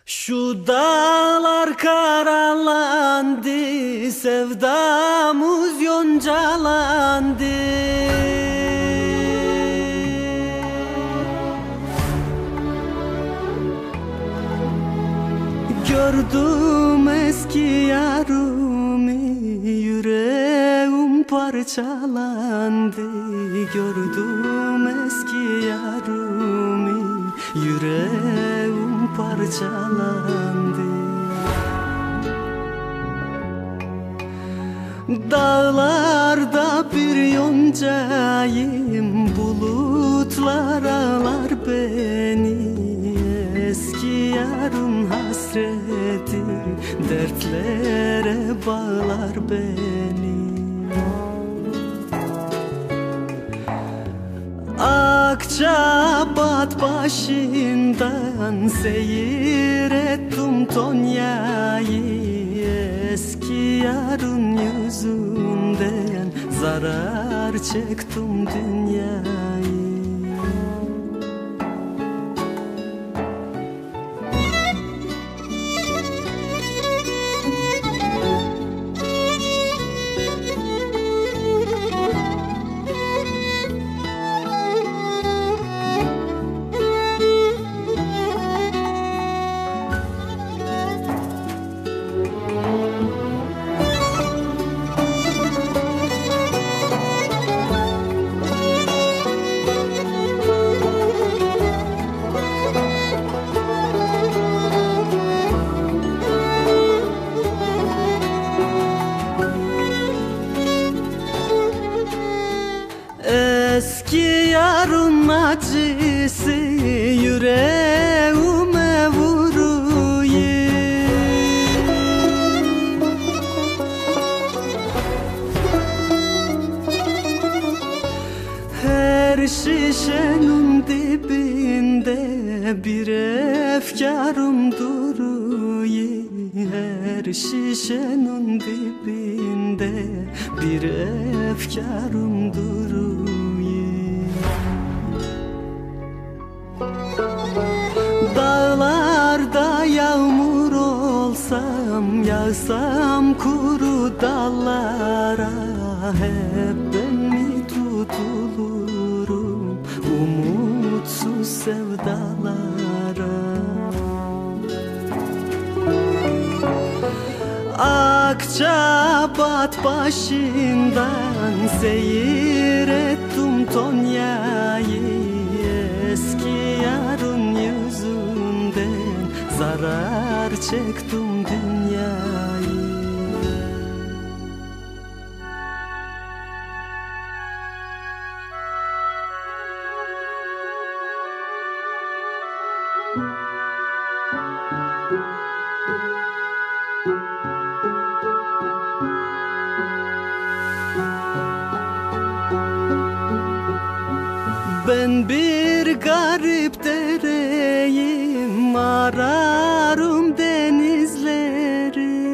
Şu dağlar karalandı, sevdamız yoncalandı. Gördüm eski yarımı, yüreğim parçalandı. Gördüm eski yarımı, yüreğim parçalandı. Dağlarda bir yoncayım, bulutlar ağlar beni. Eski yarın hasreti dertlere bağlar beni. Akçabat başından seyrettim Tonya'yı. Eski yarın yüzünden zarar çektim dünyayı. Eski yarın acısı yüreğime vuruyor. Her şişenin dibinde bir efkarım duruyor. Her şişenin dibinde bir efkarım duruyor. Dağlarda yağmur olsam, yağsam kuru dallara, hep ben mi tutulurum umutsuz sevdalara? Akçabat başından seyrettim Tonya'yı. Eski yarın yüzünden zarar çektim dünyayı. Ben bir garip dereyim, ararım denizleri.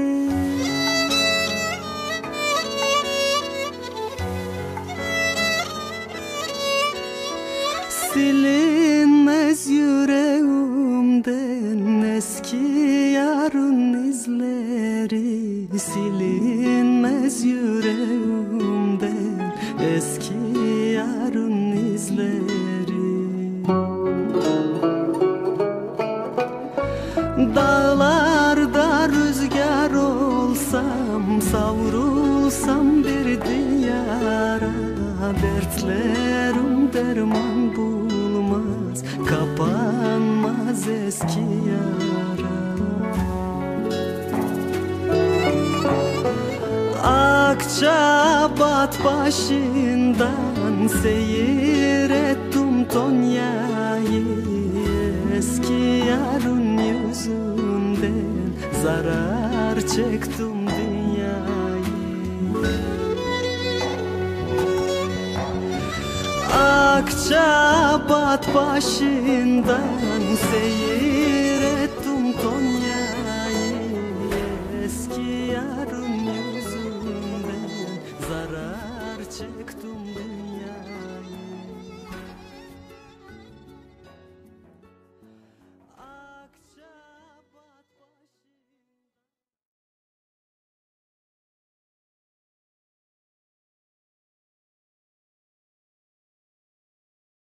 Silinmez yüreğimden eski yarın izleri. Silinmez yüreğimden eski yarın izleri. Dağlarda rüzgar olsam, savrulsam bir diyara, dertlerim derman bulmaz, kapanmaz eski yara. Akçabat başından seyrettim Tonya'yı. Eski yarın yüzünden zarar çektim dünyayı. Akçabat başından seyrettim Tonya'yı. Eski yarın yüzünden zarar çektim.